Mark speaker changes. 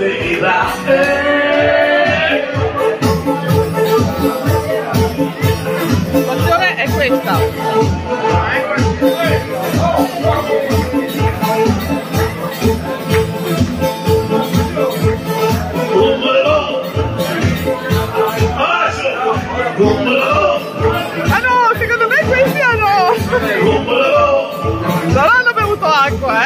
Speaker 1: L'opzione è questa. Ah no, secondo me questi hanno... non hanno bevuto acqua,